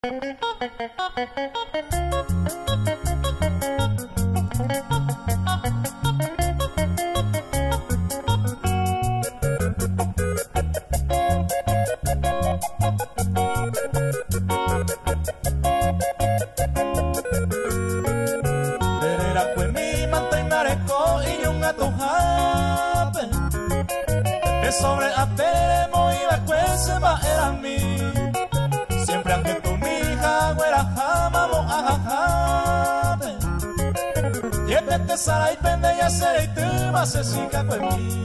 Sobre apemo iba cuese va era mi siempre aunque tu mija güera jama mo ajajabe yete te sara y pende ya será y tú vas a siga con mí.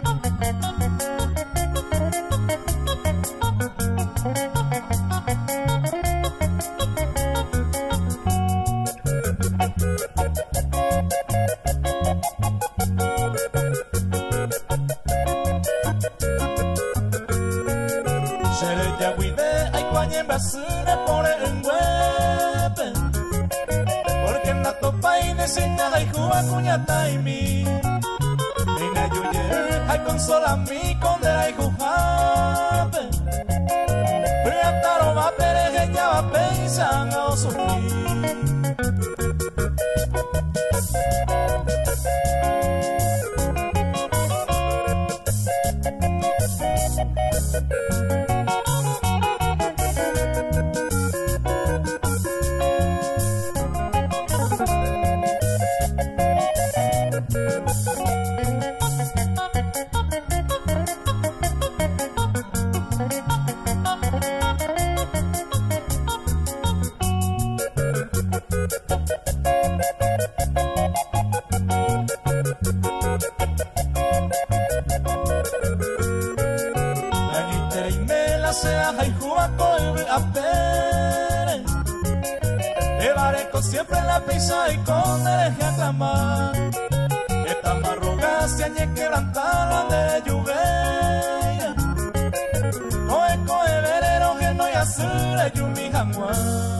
Porque en la topa y necesita hay jugar cuñata y mi Nina yuye hay consola mi condera y jujabe Priataro va pereje ya va pensando o sufrir. Siempre en la pisa y con deje aclamar esta marroga se añe quebrantada de lluvia coe verero que no ya sure yumi jamás.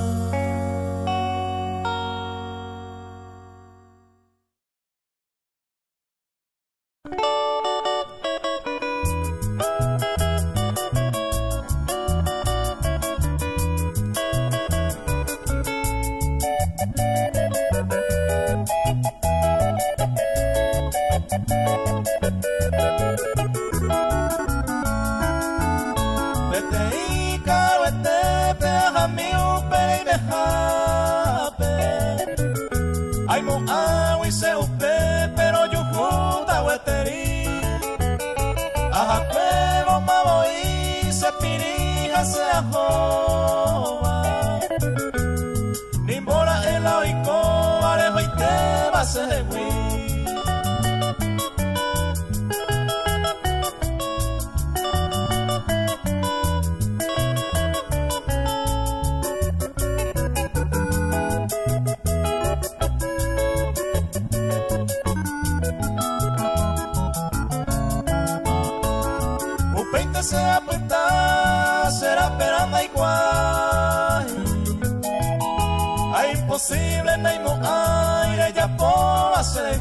Imposible naimo aire ya por hacer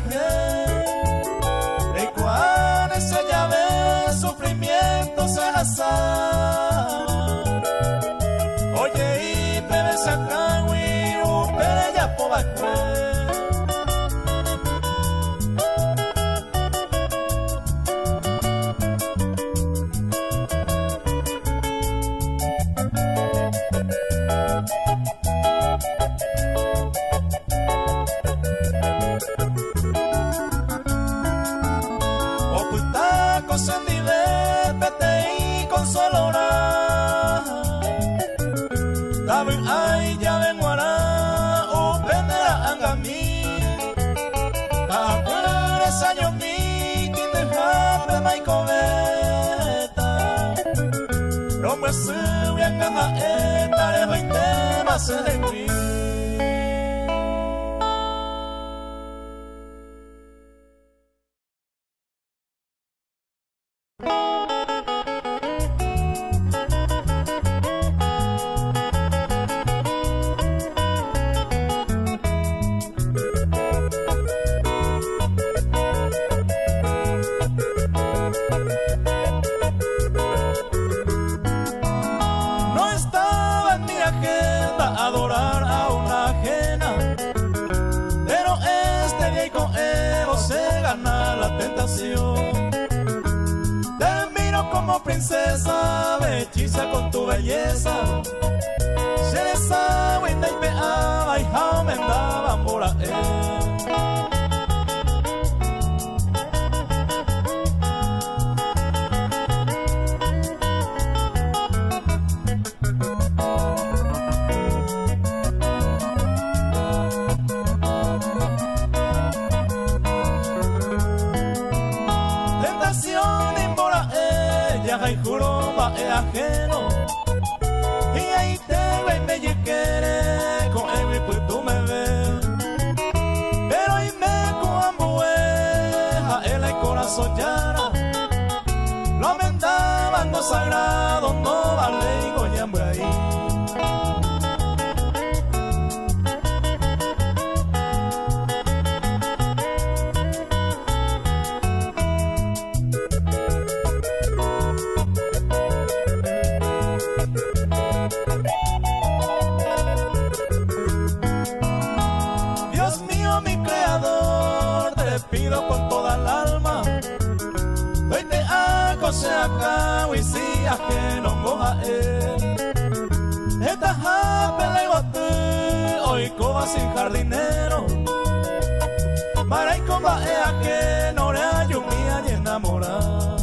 de cuán ese llave sufrimiento se lazaba oye y bebe sacan wiru pero ya por de mí. No estaba en mi agenda gusta adorar a una ajena, pero este día y con Evo se gana la tentación. Te miro como princesa, me hechiza con tu belleza. Se desagua y me ama y aumentaba por a él. Y juro va es ajeno y ahí te ve y me quiere con él y pues tú me ves, pero y me cuambueja él el corazón llana lo amendaban no sagrado no vale y goñambre ahí. Con toda el alma, hoy te hago se acabo y si ajeno moja él. Esta japa le boté, hoy coba sin jardinero. Para y coba es ajeno, le ayumía y enamorada.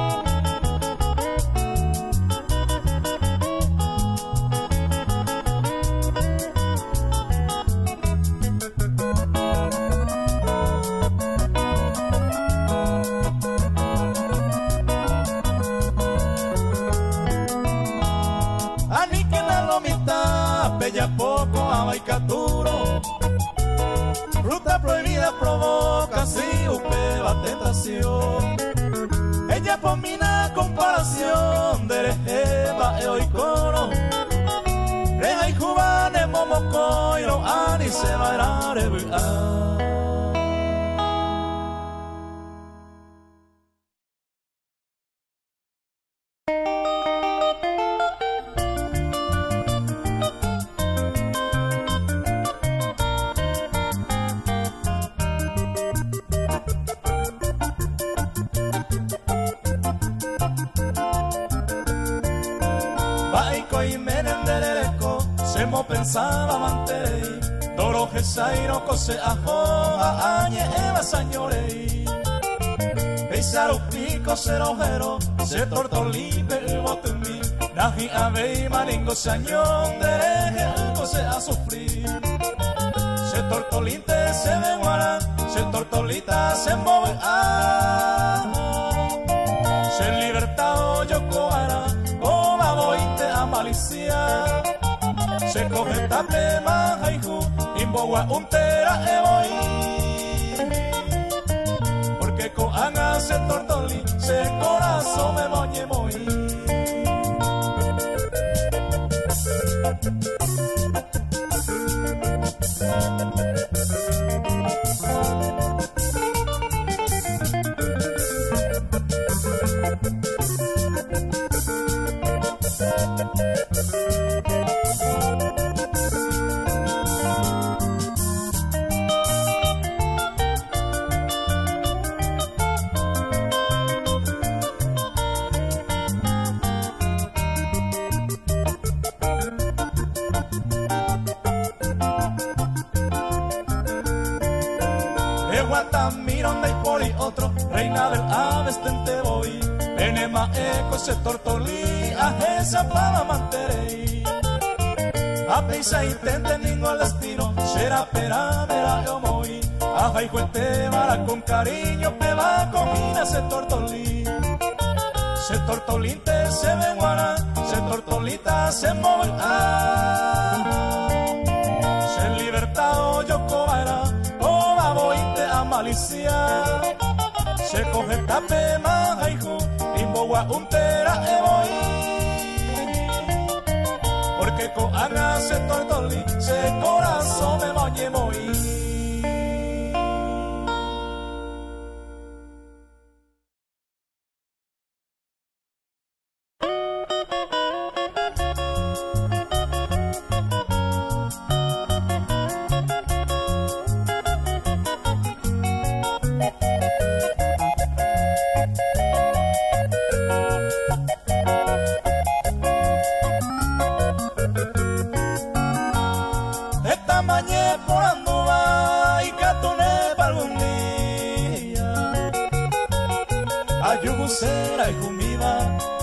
Bella poco a Baicaturo, ruta prohibida provoca si upeva tentación. Ella pomina comparación de rejeva e hoy coro. Reja y jubane momoco y lo ani se va a pensaba manterei, doro jesairo cose ajo a añe eva señorei. Peisar un pico cerojero, se tortolipe el botemí, naji abei maringo sañón, dereje cose a sufrir. Se tortolite se venguará, se tortolita se move se libertado yo coará, coma vointe a malicia. Se coge tape majaiju, imboa untera eboi. Porque con anga se tortoli, se corazón me moñe moi. Miron de por y otro, reina del aves tente voy. Enema eco se tortolí, ajesa para manterei. A peisa intente ningo el destino, será pera, mera yo moi. Aja y cuente vara con cariño, peba cojina se tortolí. Se tortolinte se venguará, se tortolita se move. Se libertado yo cobará. Malicia, se coge tape majaiju, imboa untera eboi. Porque con ana se tortoli, se corazón me moñe moi.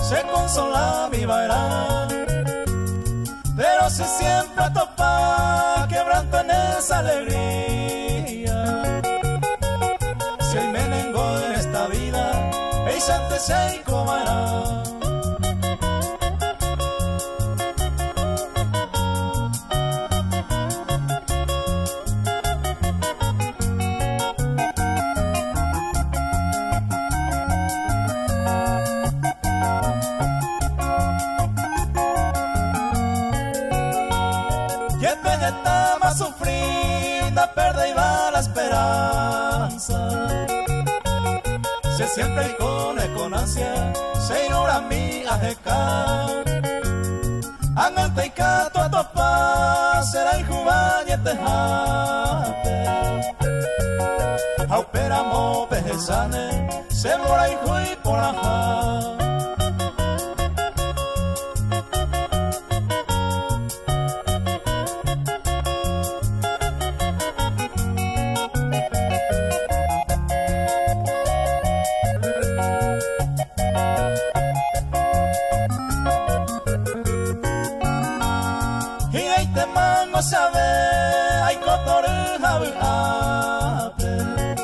se consola mi bailar. Pero si siempre topa quebranto en esa alegría, si hay menengo en esta vida, veis antes se comará. Perde y va la esperanza. Se siempre con ansia, se ignora mi ajeca. Angante y cato a topa, será y jubañete jate. Auperamo pejezane, se mora y juy por ajá. Sabe, hay cotoreja ape.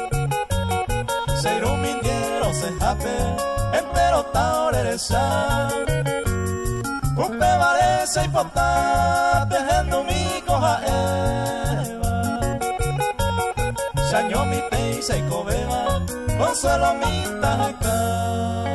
Se irumindieron, se jape, entero taoreresa. Upe varese y potá, tejendo mi coja eva. Sañó mi peisa y cobeba, consuelo mi tajeca.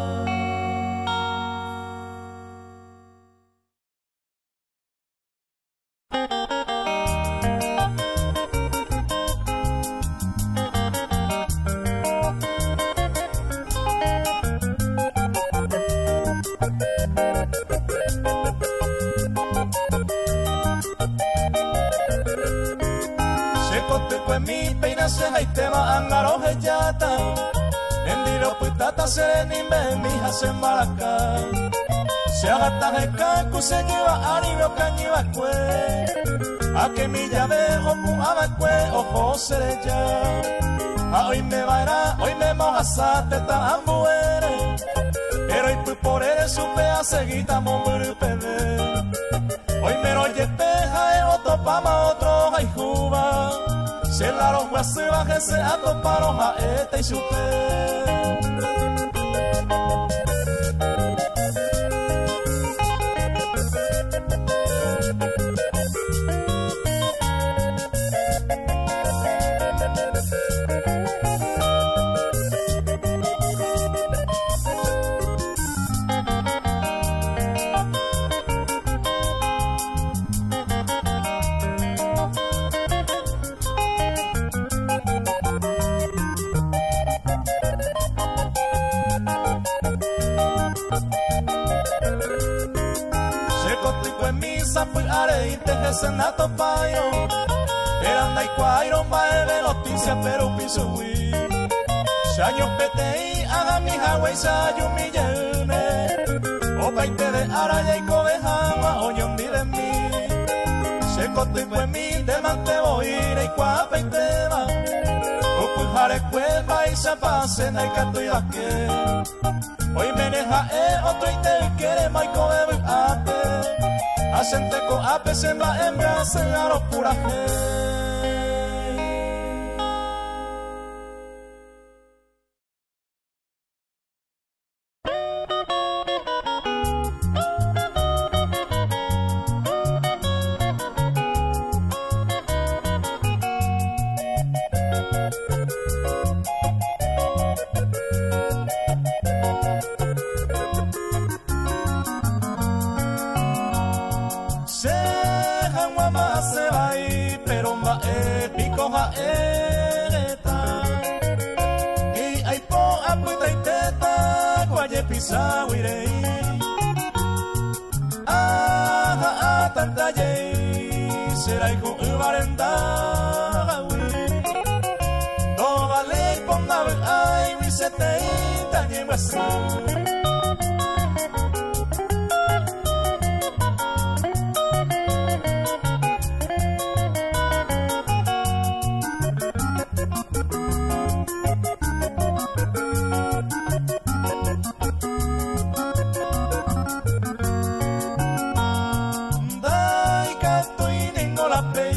Serenimbe mija se maracá. Se agata jecacu se lleva anibio cañiba cue. A que mi llave omu abacue ojo sereya. A hoy me vairá, hoy me mojasate ta ambuere. Pero y pues por él supe a seguita momuru pede. Hoy me roye peja e otro pama otro hay juba. Se la roja se baje se atoparon a este y supe. Senato payo, eran dai cuairo maeve noticia pero piso hui. Shaño PTI haga mi Hawaii sayo mi yene. O baite de araya y cobejama oñón di de mí. Se coto y fue mi de mante boire y cuapa y tema. O pujare cueva y se pase na y canto y vaque. Hoy meneja otro y te quiere maico bebe ape. Asente con ape se va en brasa en la locura. Será y con el barenda, no vale con la ay, mi se te dañe más.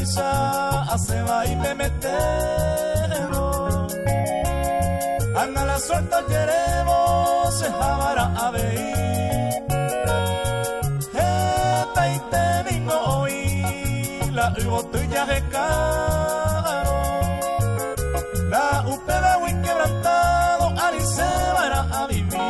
pisa hace va y me metero. Anda la suelta queremos se jabara a ver. Esta y te vengo hoy la botella de caro. La upeda muy quebrantado ali se va a vivir.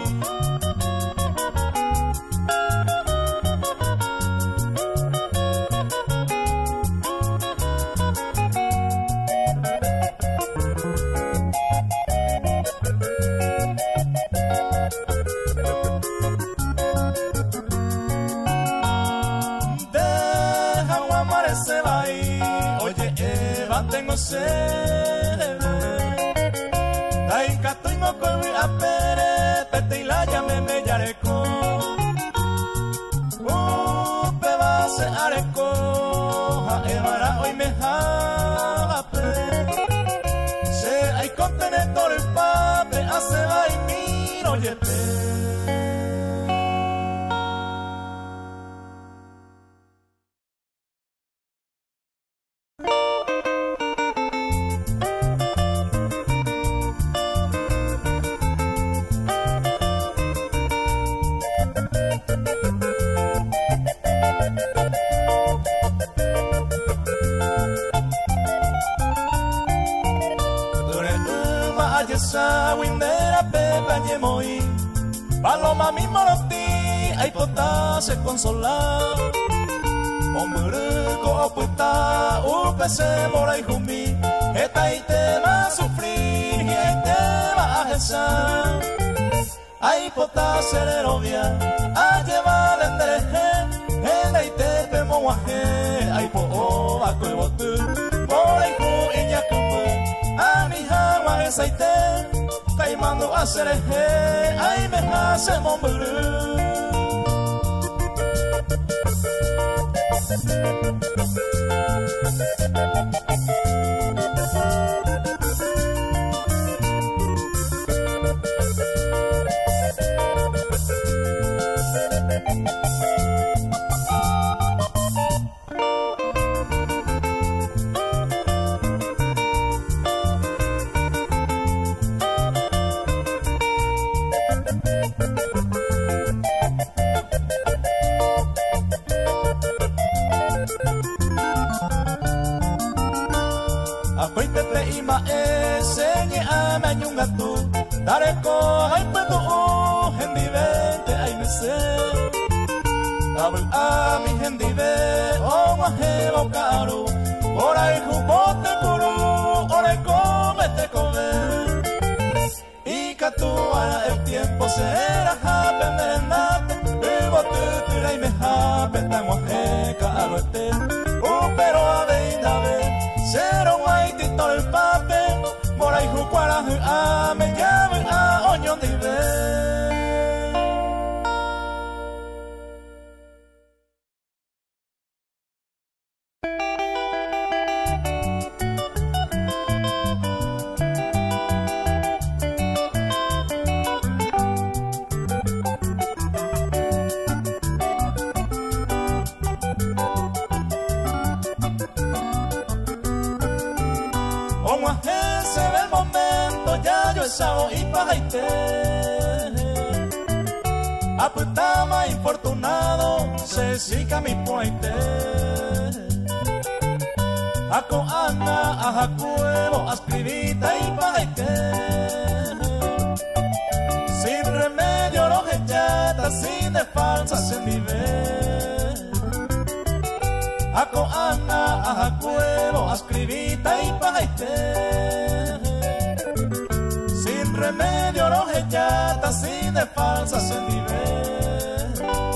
Tengo sed, ay catuingo con mi apere, pete y la llame me yareco, pe va se areco, ja evara hoy me jape, se hay contenedor el pape, hace va y miro yepe. Paloma mi moroti, ay pota se consola. Omurco oputa, upese mora y jumi. Eta y te va a sufrir, y ay te va a jesar. Ay pota se le novia, a llevar en dereje. En ay te pemo guaje, ay po o va con botu. Mora y ju y ya como, a mi jagua es ay te. Taimando a cereje, ay me hace momburu. Dareko ay pedo hendivente ay me se Double a mi hendive o majebo caro Ora y jubote kuru ora y comete comer Y catuara el tiempo será jape merenate Y bote y me jape tan guajeca aroete pero a veina ve Cero guaitito el pape Mora y jucuara a me llave a oñón de ver Sao y pajaite Aputama infortunado se sica mi puente Ako ana a cuevo ascribita y pajaite Sin remedio no jechata sin de falsas en nivel Ako ana a cuevo ascribita y pajaite Remedio no hechata así de falsas en nivel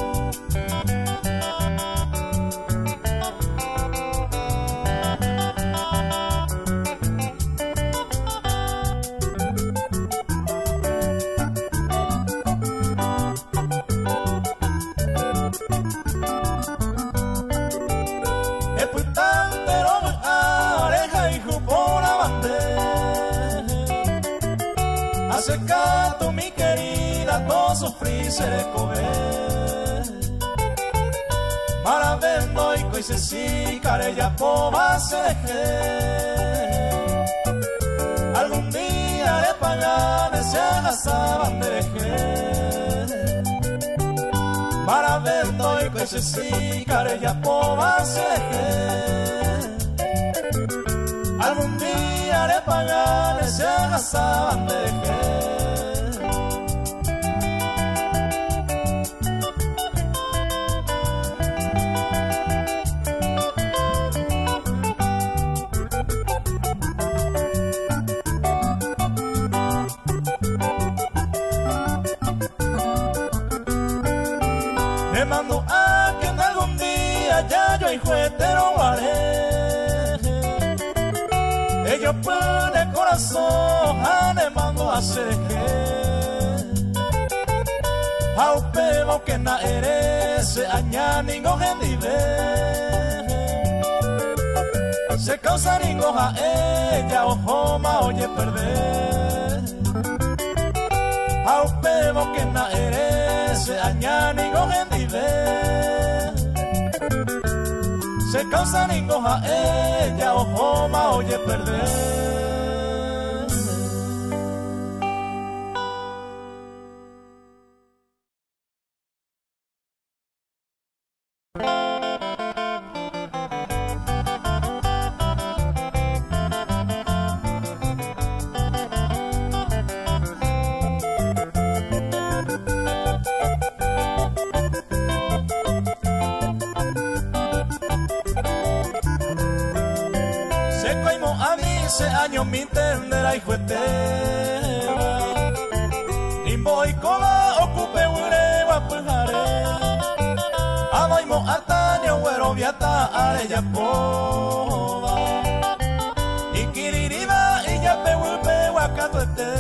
El putante no me areja y jupo la bandera Acercato mi querida, todo sufrí se le comer Maravendo y se si carella povaseje. Algún día de paganes se agasaban de veje. Para ver doy que se si carella povaseje. Algún día de paganes se agasaban de veje. Me mando a que en algún día ya yo y juetero guaré. Ellos pues de corazón me mando a seje. A un pebo que na eres se aña ningo gendive. Se causa ningo a ella ojo ma oye perder. A un pebo que na eres se aña ningo gendive. Se causa ningo a ella ojo ma oye perder. Año mi tendera y jueteba Nimbo y cola ocupe ureba pujare Abaimo ataño güero viata areya pova Y kiririba y ya pe ulpe wakatuete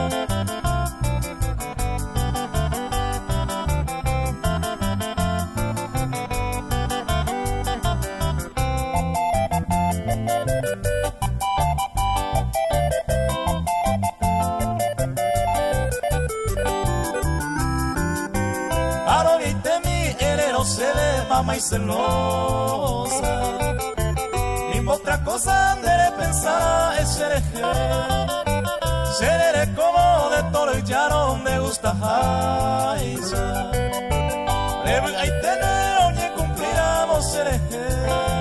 se ve mamá y celosa. Ni otra cosa de pensar es sereje. Seré como de toro y llano me gusta jaisa. Breve hay tener oye cumpliramos sereje.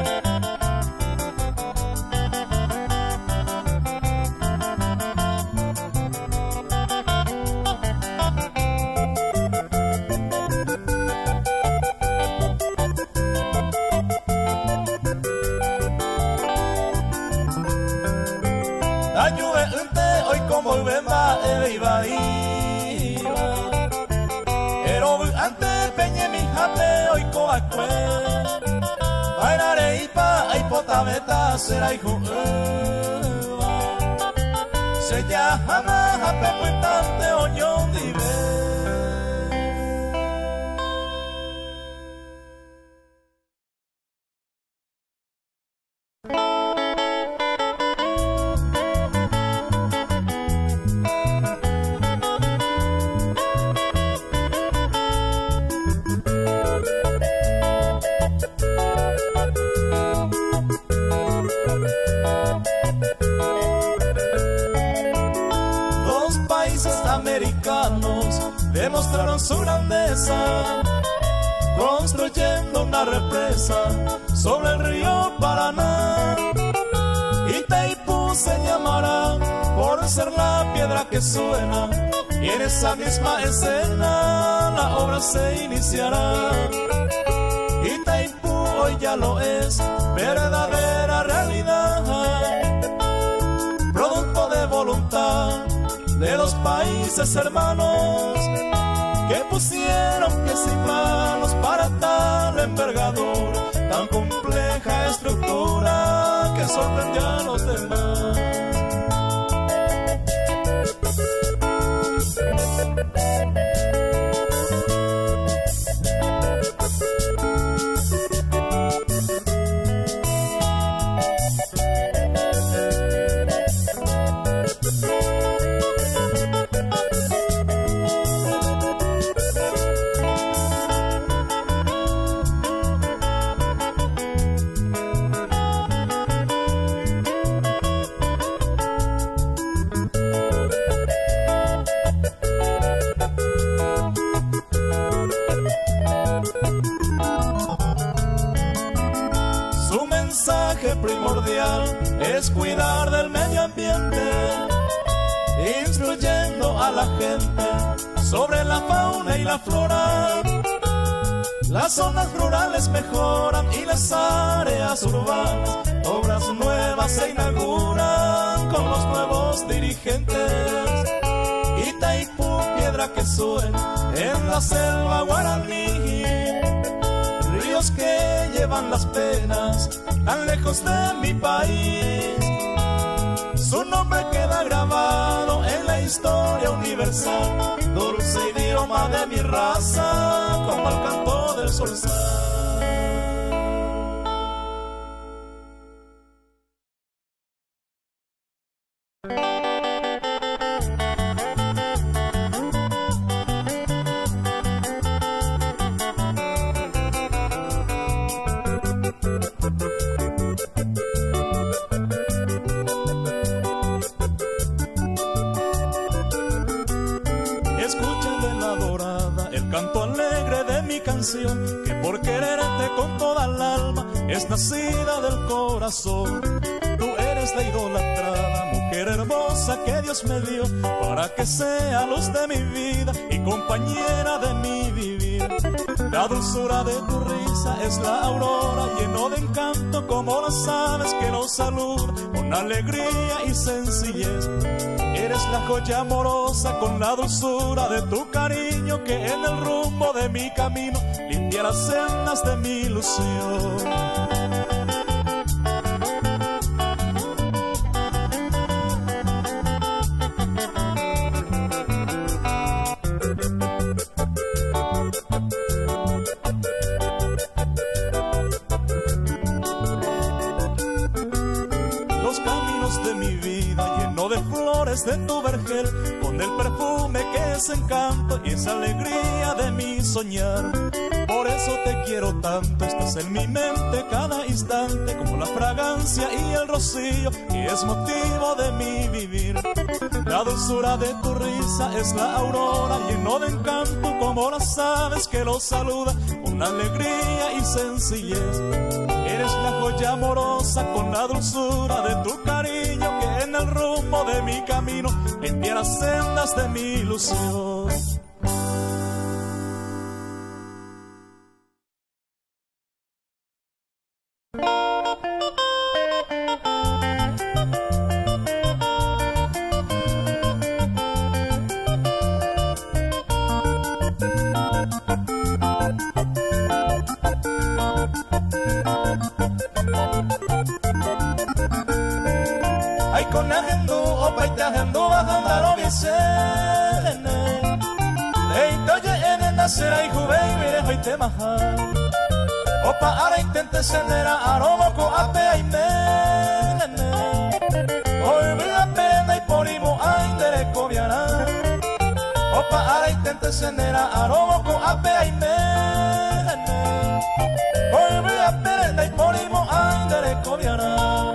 Hoy como bemba iba Pero antes peñe mi jate hoy coacue Bailare ipa ay potabeta será hijo Se llama jape puentante oñón dive americanos demostraron su grandeza construyendo una represa sobre el río Paraná. Itaipú se llamará por ser la piedra que suena y en esa misma escena la obra se iniciará. Itaipú hoy ya lo es verdadera realidad, producto de voluntad de los países hermanos que pusieron pies y manos para tal envergadura, tan compleja estructura que sorprende a los demás. mensaje primordial es cuidar del medio ambiente, instruyendo a la gente sobre la fauna y la flora. Las zonas rurales mejoran y las áreas urbanas, obras nuevas se inauguran con los nuevos dirigentes. Itaipú, piedra que suena en la selva guaraní, ríos que llevan las penas tan lejos de mi país. Su nombre queda grabado en la historia universal, dulce idioma de mi raza, como el canto del zorzal. Que por quererte con toda el alma es nacida del corazón. Tú eres la idolatrada mujer hermosa que Dios me dio para que sea luz de mi vida y compañera de mi vivir. La dulzura de tu risa es la aurora, lleno de encanto como las aves que nos saludan con alegría y sencillez. Eres la joya amorosa con la dulzura de tu cariño, que en el rumbo de mi camino limpia las sendas de mi ilusión. Los caminos de mi vida lleno de flores de tu vergel, con el perfume que es encanto y esa alegría de mi soñar. Por eso te quiero tanto, estás en mi mente cada instante, como la fragancia y el rocío que es motivo de mi vivir. La dulzura de tu risa es la aurora, lleno de encanto como las aves que lo saludan con alegría y sencillez. Eres la joya amorosa con la dulzura de tu cariño, que en el rumbo de mi camino limpia las sendas de mi ilusión. Ay, con agendo, opa y te agendo, bajando vicene. Ey, toye en el nacer, ay, juve, y mire, hoy te maja. Opa, ahora intente sendera, aromoco, ape, ay, mene. Hoy vi la pena y ponimo, ay, dereco, viará. Opa, ahora intente sendera, aromoco, ape, ay, mene. Hoy vi la pena y ponimo, ay, dereco, viará.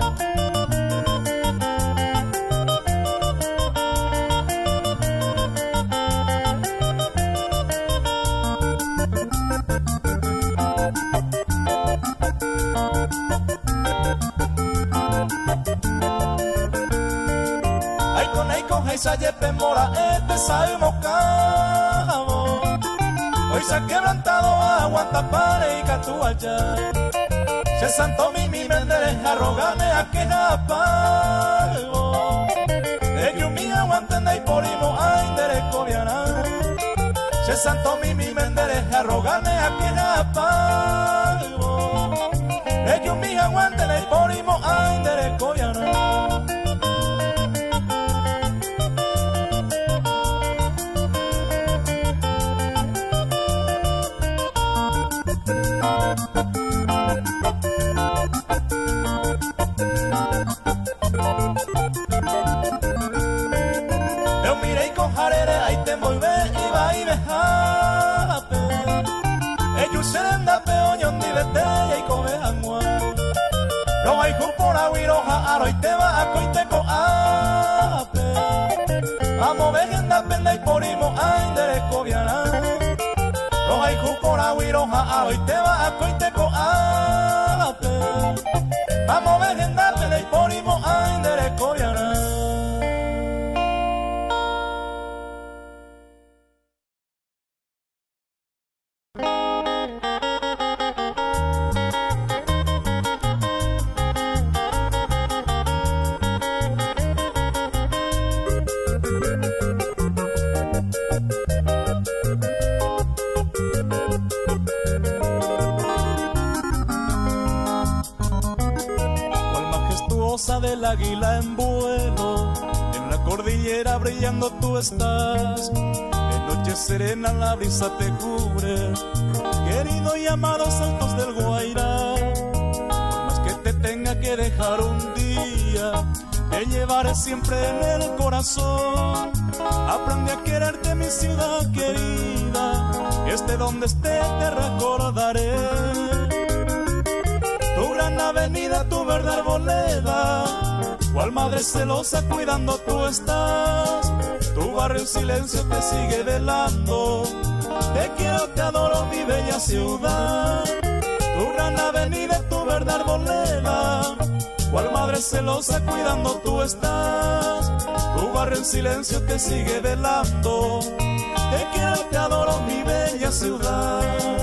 Ay, sayepe mora, este sabemos cabo. Hoy se ha quebrantado aguanta pare y catu allá. Se santo mi mendere, arrogane a que pago. De que un mi aguanten y porimo, ay, dereco viará. Se santo mi mendere, arrogane a que pago. De que un mi aguanten y porimo, ay, dereco viará. Eu mirei con jarere, ahí te envolve y va y bejape. Ellos se den da peoñón ni betella y come agua. No hay por aguiroja, aro y te va a coite co ape. Amo vejen da penda y porimo, ay, dereco viará. No hay por aguiroja, aro y te va a coite co ape. Amo vegendate de porimo aindere coreana. Del águila en vuelo, en la cordillera brillando tú estás. En noche serena la brisa te cubre, querido y amado Saltos del Guairá. Por más que te tenga que dejar un día, te llevaré siempre en el corazón. Aprendí a quererte, mi ciudad querida, esté donde esté te recordaré. Tu gran avenida, tu verde arboleda, cual madre celosa cuidando tú estás. Tu barrio en silencio te sigue velando. Te quiero, te adoro, mi bella ciudad. Tu gran avenida, tu verde arboleda, cual madre celosa cuidando tú estás. Tu barrio en silencio te sigue velando. Te quiero, te adoro, mi bella ciudad.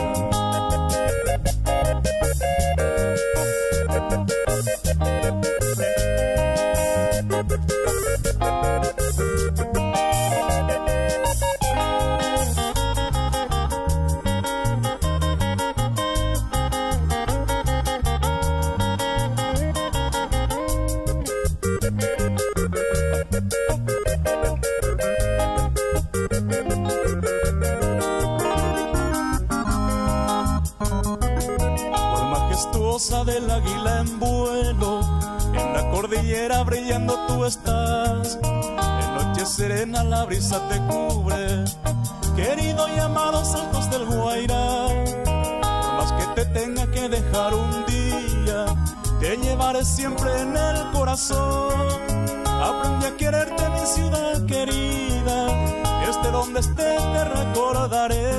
Del águila en vuelo, en la cordillera brillando tú estás. En noche serena la brisa te cubre, querido y amado Saltos del Guairá. Por más que te tenga que dejar un día, te llevaré siempre en el corazón. Aprendí a quererte, mi ciudad querida, esté donde esté te recordaré.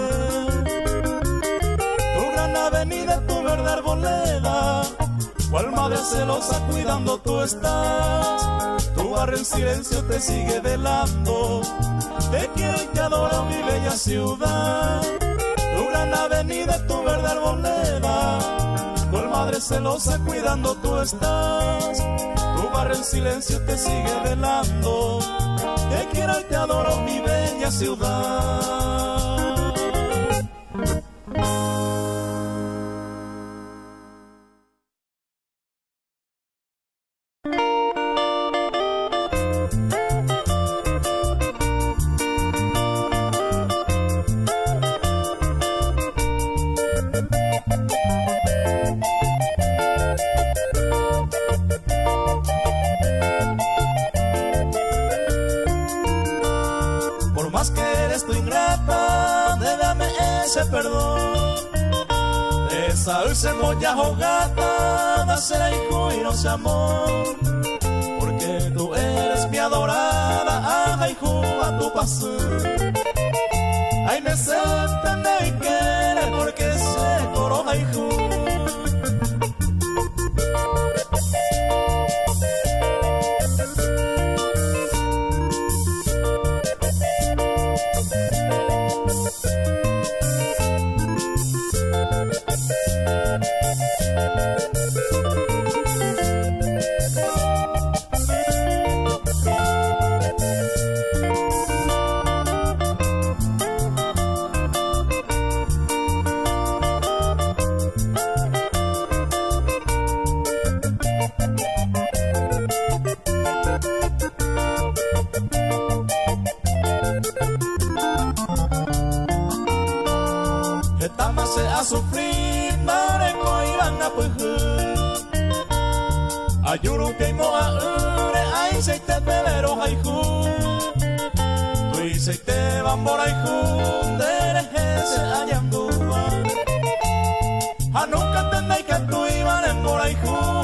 Tu gran avenida, tu verde arboleda, cual madre celosa cuidando tú estás. Tu barrio en silencio te sigue velando. Te quiero y te adoro, mi bella ciudad. Tu gran avenida, tu verde arboleda, cual madre celosa cuidando tú estás. Tu barrio en silencio te sigue velando. Te quiero y te adoro, mi bella ciudad. Perdón, esa dulce molla jogata, dásela hijo y no se amor, porque tú eres mi adorada, ay hijo a tu paso. Ay me sienten y quiere porque se coroja hijo. A sufrir, mareko iban a pujar. Ayuru que mo a ure, ay se te pelero ay ju. Tu y se te van por ay ju, dereje se hayan duda. A nunca tendai que tu iban en por ay ju.